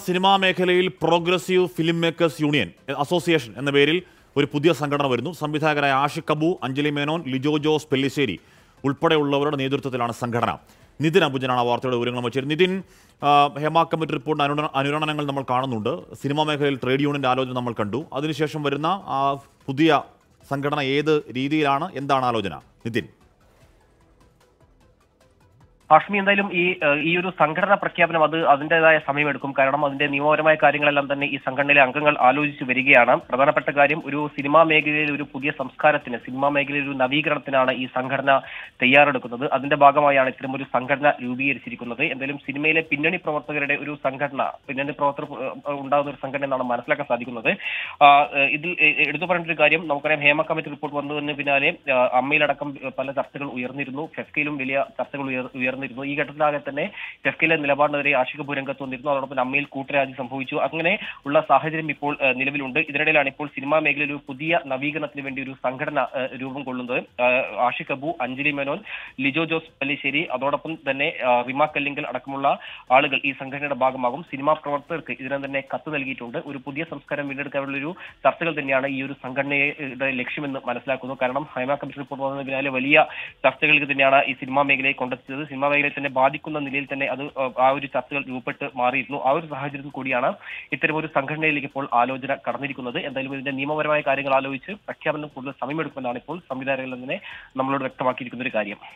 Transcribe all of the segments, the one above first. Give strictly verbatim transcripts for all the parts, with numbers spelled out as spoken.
Cinema മേഖലയിൽ progressive film makers union association എന്ന പേരിൽ ഒരു പുതിയ സംഘടന വരുന്നു. സംവിധായകരായ ആഷിഖ് അബു, അഞ്ജലി മേനോൻ, ലിജോ ജോസ് പെല്ലിശ്ശേരി ഉൾപ്പെടെയുള്ളവരുടെ നേതൃത്വത്തിലാണ് സംഘടന. നിതിൻ അബുജനാണ് ആ വാർത്തയുടെ വിവരങ്ങൾ വെച്ചത്. നിതിൻ, ഹേമ കമ്മിറ്റി റിപ്പോർട്ടിന്റെ അനുരണ അനുരണനങ്ങൾ നമ്മൾ കാണുന്നുണ്ട്. സിനിമാ മേഖലയിൽ ട്രേഡ് യൂണിയന്റെ ആലോചന നമ്മൾ കണ്ടു. അതിനുശേഷം വരുന്ന ആ പുതിയ സംഘടന ഏത് രീതിയിലാണ്, എന്താണ് ആലോചന? നിതിൻ. ഹാഷ്മി, എന്തായാലും ഈ ഈ ഒരു സംഘടനാ പ്രഖ്യാപനം അത് അതിൻ്റെതായ സമയമെടുക്കും. കാരണം അതിന്റെ നിയമപരമായ കാര്യങ്ങളെല്ലാം തന്നെ ഈ സംഘടനയിലെ അംഗങ്ങൾ ആലോചിച്ച് വരികയാണ്. പ്രധാനപ്പെട്ട കാര്യം, ഒരു സിനിമാ മേഖലയിൽ ഒരു പുതിയ സംസ്കാരത്തിന്, സിനിമാ മേഖലയിൽ ഒരു നവീകരണത്തിനാണ് ഈ സംഘടന തയ്യാറെടുക്കുന്നത്. അതിന്റെ ഭാഗമായാണ് ഇത്തരം ഒരു സംഘടന രൂപീകരിച്ചിരിക്കുന്നത്. എന്തായാലും സിനിമയിലെ പിന്നണി പ്രവർത്തകരുടെ ഒരു സംഘടന, പിന്നണി പ്രവർത്തകർ ഉണ്ടാകുന്ന ഒരു സംഘടന എന്നാണ് മനസ്സിലാക്കാൻ സാധിക്കുന്നത്. ഇതിൽ എടുത്തു പറയേണ്ട ഒരു കാര്യം, നമുക്കറിയാം, ഹേമ കമ്മിറ്റി റിപ്പോർട്ട് വന്നതിന് പിന്നാലെ അമ്മയിലടക്കം പല ചർച്ചകൾ ഉയർന്നിരുന്നു. ഫെഫ്കയിലും വലിയ ചർച്ചകൾ ഉയർന്നു ഈ ഘട്ടത്തിലാകെ തന്നെ ഫെഫ്കയിലെ നിലപാടിനെതിരെ ആഷിഖ് അബു രംഗത്ത് വന്നിരുന്നു. അതോടൊപ്പം അമ്മയിൽ കൂട്ടരാജി സംഭവിച്ചു. അങ്ങനെ ഉള്ള സാഹചര്യം ഇപ്പോൾ നിലവിലുണ്ട്. ഇതിനിടയിലാണ് ഇപ്പോൾ സിനിമാ മേഖലയിൽ ഒരു പുതിയ നവീകരണത്തിന് വേണ്ടി ഒരു സംഘടന രൂപം കൊള്ളുന്നത്. ആഷിഖ് അബു, അഞ്ജലി മേനോൻ, ലിജോ ജോസ് പെല്ലിശ്ശേരി, അതോടൊപ്പം തന്നെ റിമ കല്ലിങ്കൽ അടക്കമുള്ള ആളുകൾ ഈ സംഘടനയുടെ ഭാഗമാകും. സിനിമാ പ്രവർത്തകർക്ക് ഇതിനെ തന്നെ കത്ത് നൽകിയിട്ടുണ്ട്. ഒരു പുതിയ സംസ്കാരം വീണ്ടെടുക്കാനുള്ള ഒരു ചർച്ചകൾ തന്നെയാണ് ഈ ഒരു സംഘടനയുടെ ലക്ഷ്യമെന്ന് മനസ്സിലാക്കുന്നു. കാരണം ഹേമ കമ്മിറ്റി റിപ്പോർട്ട് വന്നതിന് പിന്നാലെ വലിയ ചർച്ചകൾക്ക് തന്നെയാണ് ഈ സിനിമാ മേഖലയെ കൊണ്ടെത്തിച്ചത്. സിനിമാ മേഖലയെ തന്നെ ബാധിക്കുന്ന നിലയിൽ തന്നെ അത് ആ ഒരു ചർച്ചകൾ രൂപപ്പെട്ട് മാറിയിരുന്നു. ആ ഒരു സാഹചര്യത്തിൽ കൂടിയാണ് ഇത്തരം ഒരു സംഘടനയിലേക്ക് ഇപ്പോൾ ആലോചന കടന്നിരിക്കുന്നത്. എന്തായാലും ഇതിന്റെ നിയമപരമായ കാര്യങ്ങൾ ആലോചിച്ച് പ്രഖ്യാപനം കൂടുതൽ സമയമെടുക്കുമെന്നാണ് ഇപ്പോൾ സംവിധായകർ തന്നെ നമ്മളോട് വ്യക്തമാക്കിയിരിക്കുന്ന ഒരു കാര്യം.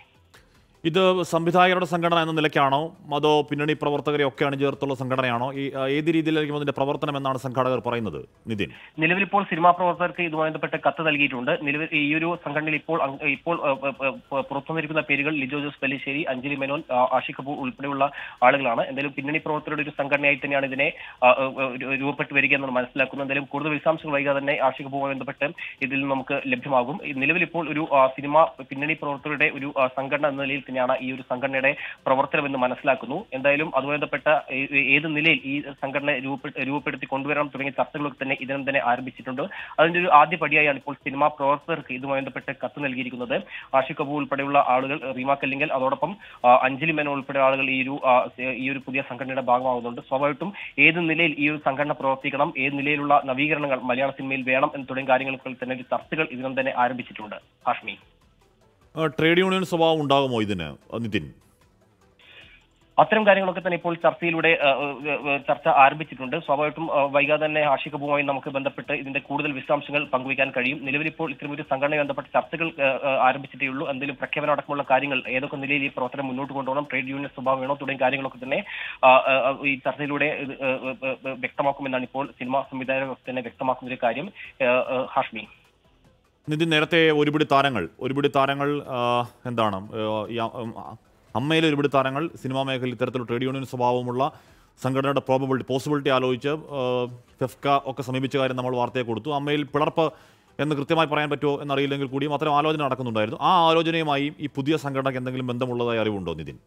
ഇത് സംവിധായകരുടെ സംഘടന എന്ന നിലയ്ക്കാണോ, അതോ പിന്നണി പ്രവർത്തകരെ ഒക്കെയാണ് ചേർത്തുള്ള സംഘടനയാണോ? ഈ ഏത് രീതിയിലായിരിക്കും അതിന്റെ പ്രവർത്തനം എന്നാണ് സംഘാടകർ പറയുന്നത്? നിതിൻ. നിലവിൽ ഇപ്പോൾ സിനിമാ പ്രവർത്തകർക്ക് ഇതുമായി ബന്ധപ്പെട്ട് കത്ത് നൽകിയിട്ടുണ്ട്. നിലവിൽ ഈ ഒരു സംഘടനയിൽ ഇപ്പോൾ ഇപ്പോൾ പുറത്തുവന്നിരിക്കുന്ന പേരുകൾ ലിജോ ജോസ് പെല്ലിശ്ശേരി, അഞ്ജലി മേനോൻ, ആഷിഖ് അബു ഉൾപ്പെടെയുള്ള ആളുകളാണ്. എന്തായാലും പിന്നണി പ്രവർത്തകരുടെ ഒരു സംഘടനയായി തന്നെയാണ് ഇതിനെ രൂപപ്പെട്ട് വരിക എന്നാണ് മനസ്സിലാക്കുന്നത്. എന്തായാലും കൂടുതൽ വിശദാംശങ്ങൾ വൈകാതെ തന്നെ ആഷിഖ് അബുവുമായി ബന്ധപ്പെട്ട് ഇതിൽ നമുക്ക് ലഭ്യമാകും. നിലവിൽ ഇപ്പോൾ ഒരു സിനിമ പിന്നണി പ്രവർത്തകരുടെ ഒരു സംഘടന എന്ന നിലയിൽ തന്നെയാണ് ഈ ഒരു സംഘടനയുടെ പ്രവർത്തനം എന്ന് മനസ്സിലാക്കുന്നു. എന്തായാലും അതുമായി ബന്ധപ്പെട്ട ഏത് നിലയിൽ ഈ സംഘടന രൂപപ്പെടുത്തി കൊണ്ടുവരണം തുടങ്ങിയ ചർച്ചകളൊക്കെ തന്നെ ഇതിനും തന്നെ ആരംഭിച്ചിട്ടുണ്ട്. അതിന്റെ ഒരു ആദ്യ പടിയായാണ് ഇപ്പോൾ സിനിമാ പ്രവർത്തകർക്ക് ഇതുമായി ബന്ധപ്പെട്ട് കത്ത് നൽകിയിരിക്കുന്നത്. ആഷിഖ് അബു ഉൾപ്പെടെയുള്ള ആളുകൾ, റീമ കല്ലിങ്കൽ, അതോടൊപ്പം അഞ്ജലി മേനോൻ ഉൾപ്പെടെ ആളുകൾ ഈ ഒരു ഈ ഒരു പുതിയ സംഘടനയുടെ ഭാഗമാകുന്നുണ്ട്. സ്വാഭാവികമായിട്ടും ഏത് നിലയിൽ ഈ ഒരു സംഘടന പ്രവർത്തിക്കണം, ഏത് നിലയിലുള്ള നവീകരണങ്ങൾ മലയാള സിനിമയിൽ വേണം എന്ന് തുടങ്ങിയ കാര്യങ്ങൾക്ക് തന്നെ ഒരു ചർച്ചകൾ ഇതിനും തന്നെ ആരംഭിച്ചിട്ടുണ്ട്. ഹാഷ്മി, ട്രേഡ് യൂണിയൻ സ്വഭാവം ഉണ്ടാകുമോ ഇതിന്, നിതിൻ? അത്തരം കാര്യങ്ങളൊക്കെ തന്നെ ഇപ്പോൾ ചർച്ചയിലൂടെ ചർച്ച ആരംഭിച്ചിട്ടുണ്ട്. സ്വാഭാവികമായിട്ടും വൈകാതെ തന്നെ ആഷിഖ് അബുവുമായി നമുക്ക് ബന്ധപ്പെട്ട് ഇതിന്റെ കൂടുതൽ വിശദാംശങ്ങൾ പങ്കുവയ്ക്കാൻ കഴിയും. നിലവിൽ ഇപ്പോൾ ഇത്തരം ഒരു സംഘടനയെ ബന്ധപ്പെട്ട ചർച്ചകൾ ആരംഭിച്ചിട്ടേ ഉള്ളൂ. എന്തെങ്കിലും പ്രഖ്യാപനം അടക്കമുള്ള കാര്യങ്ങൾ, ഏതൊക്കെ നിലയിൽ ഈ പ്രവർത്തനം മുന്നോട്ട് കൊണ്ടുപോകണം, ട്രേഡ് യൂണിയൻ സ്വഭാവം വേണോ തുടങ്ങിയ കാര്യങ്ങളൊക്കെ തന്നെ ഈ ചർച്ചയിലൂടെ വ്യക്തമാക്കുമെന്നാണ് ഇപ്പോൾ സിനിമാ സംവിധായകർ തന്നെ വ്യക്തമാക്കുന്ന ഒരു കാര്യം. ഹാഷ്മി. നിതിൻ, നേരത്തെ ഒരുപിടി താരങ്ങൾ ഒരുപിടി താരങ്ങൾ എന്താണ് അമ്മയിലെ ഒരുപിടി താരങ്ങൾ സിനിമാ മേഖലയിൽ ഇത്തരത്തിലുള്ള ട്രേഡ് യൂണിയൻ സ്വഭാവമുള്ള സംഘടനയുടെ പ്രോബബിലിറ്റി പോസിബിലിറ്റി ആലോചിച്ച് ഫെഫ്ക ഒക്കെ സമീപിച്ച കാര്യം നമ്മൾ വാർത്തയെ കൊടുത്തു. അമ്മയിൽ പിളർപ്പ് എന്ന് കൃത്യമായി പറയാൻ പറ്റുമോ എന്നറിയില്ലെങ്കിൽ കൂടിയും അത്തരം ആലോചന നടക്കുന്നുണ്ടായിരുന്നു. ആ ആലോചനയുമായി ഈ പുതിയ സംഘടനയ്ക്ക് എന്തെങ്കിലും ബന്ധമുള്ളതായി അറിവുണ്ടോ നിതിൻ?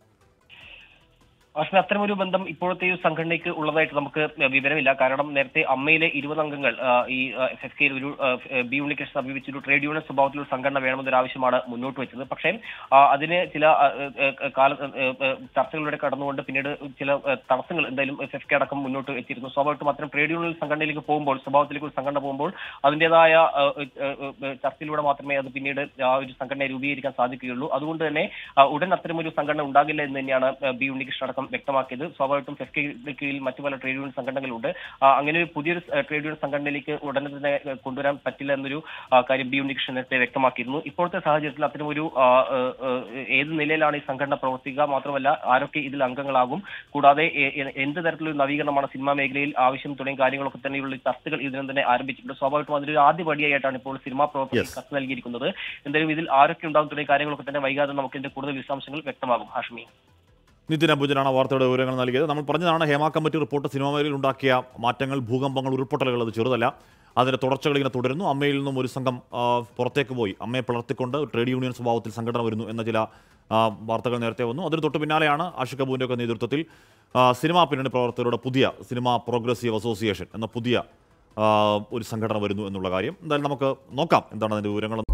പക്ഷേ അത്തരമൊരു ബന്ധം ഇപ്പോഴത്തെ ഈ സംഘടനയ്ക്ക് ഉള്ളതായിട്ട് നമുക്ക് വിവരമില്ല. കാരണം നേരത്തെ അമ്മയിലെ ഇരുപത് അംഗങ്ങൾ ഈ എഫ് കെയിൽ ഒരു ബി ഉണ്ണികൃഷ്ണൻ സമീപിച്ചൊരു ട്രേഡ് യൂണിയൻ സ്വഭാവത്തിലുള്ള സംഘടന വേണമെന്നൊരു ആവശ്യമാണ് മുന്നോട്ട് വെച്ചത്. പക്ഷേ അതിന് ചില കാല ചർച്ചകളിലൂടെ കടന്നുകൊണ്ട് പിന്നീട് ചില തടസ്സങ്ങൾ എന്തായാലും എഫ് കെ അടക്കം മുന്നോട്ട് വെച്ചിരുന്നു. സ്വാഭാവികമായിട്ടും അത്തരം ട്രേഡ് യൂണിയൻ സംഘടനയിലേക്ക് പോകുമ്പോൾ, സ്വഭാവത്തിലേക്ക് ഒരു സംഘടന പോകുമ്പോൾ അതിൻ്റെതായ ചർച്ചയിലൂടെ മാത്രമേ അത് പിന്നീട് ആ ഒരു സംഘടനയെ രൂപീകരിക്കാൻ സാധിക്കുകയുള്ളൂ. അതുകൊണ്ട് തന്നെ ഉടൻ അത്തരമൊരു സംഘടന ഉണ്ടാകില്ല എന്ന് തന്നെയാണ് ബി ഉണ്ണികൃഷ്ണൻ അടക്കം വ്യക്തമാക്കിയത്. സ്വാഭാവികമായിട്ടും ഫെഫ്കയ്ക്ക് കീഴിൽ മറ്റു പല ട്രേഡ് യൂണിയൻ സംഘടനകളുണ്ട്. അങ്ങനെ ഒരു പുതിയൊരു ട്രേഡ് യൂണിയൻ സംഘടനയിലേക്ക് ഉടനെ തന്നെ കൊണ്ടുവരാൻ പറ്റില്ല എന്നൊരു കാര്യം ബി ഉണ്ണികൃഷ്ണൻ നേരത്തെ വ്യക്തമാക്കിയിരുന്നു. ഇപ്പോഴത്തെ സാഹചര്യത്തിൽ അത്തരമൊരു ഏത് നിലയിലാണ് ഈ സംഘടന പ്രവർത്തിക്കുക, മാത്രമല്ല ആരൊക്കെ ഇതിൽ അംഗങ്ങളാകും, കൂടാതെ എന്ത് തരത്തിലുള്ള നവീകരണമാണ് സിനിമാ മേഖലയിൽ ആവശ്യം തുടങ്ങിയ കാര്യങ്ങളൊക്കെ തന്നെയുള്ള ചർച്ചകൾ ഇതിനും തന്നെ ആരംഭിച്ചിട്ടുണ്ട്. സ്വാഭാവികമായിട്ടും അതിലൊരു ആദ്യ പടിയായിട്ടാണ് ഇപ്പോൾ സിനിമാ പ്രവർത്തകർ കത്ത് നൽകിയിരിക്കുന്നത്. എന്തായാലും ഇതിൽ ആരൊക്കെ ഉണ്ടാകും തുടങ്ങിയ കാര്യങ്ങളൊക്കെ തന്നെ വൈകാതെ നമുക്ക് ഇതിന്റെ കൂടുതൽ വിശദാംശങ്ങൾ വ്യക്തമാകും. ഹാഷ്മി. നിതിൻ അബുജനാണ് വാർത്തയുടെ വിവരങ്ങൾ നൽകിയത്. നമ്മൾ പറഞ്ഞതാണ് ഹേമ കമ്മിറ്റി റിപ്പോർട്ട് സിനിമാ മേഖലയിൽ ഉണ്ടാക്കിയ മാറ്റങ്ങൾ, ഭൂകമ്പങ്ങൾ, ഉരുൾപൊട്ടലുകൾ അത് ചെറുതല്ല. അതിൻ്റെ തുടർച്ചകൾ ഇങ്ങനെ തുടരുന്നു. അമ്മയിൽ നിന്നും ഒരു സംഘം പുറത്തേക്ക് പോയി അമ്മയെ പിളർത്തിക്കൊണ്ട് ട്രേഡ് യൂണിയൻ സ്വഭാവത്തിൽ സംഘടന വരുന്നു എന്ന ചില വാർത്തകൾ നേരത്തെ വന്നു. അതിന് തൊട്ട് പിന്നാലെയാണ് ആഷിഖ് അബുവിൻ്റെ ഒക്കെ നേതൃത്വത്തിൽ സിനിമാ പിന്നണി പ്രവർത്തകരുടെ പുതിയ സിനിമാ പ്രോഗ്രസീവ് അസോസിയേഷൻ എന്ന പുതിയ ഒരു സംഘടന വരുന്നു എന്നുള്ള കാര്യം. എന്തായാലും നമുക്ക് നോക്കാം എന്താണ് അതിൻ്റെ വിവരങ്ങൾ.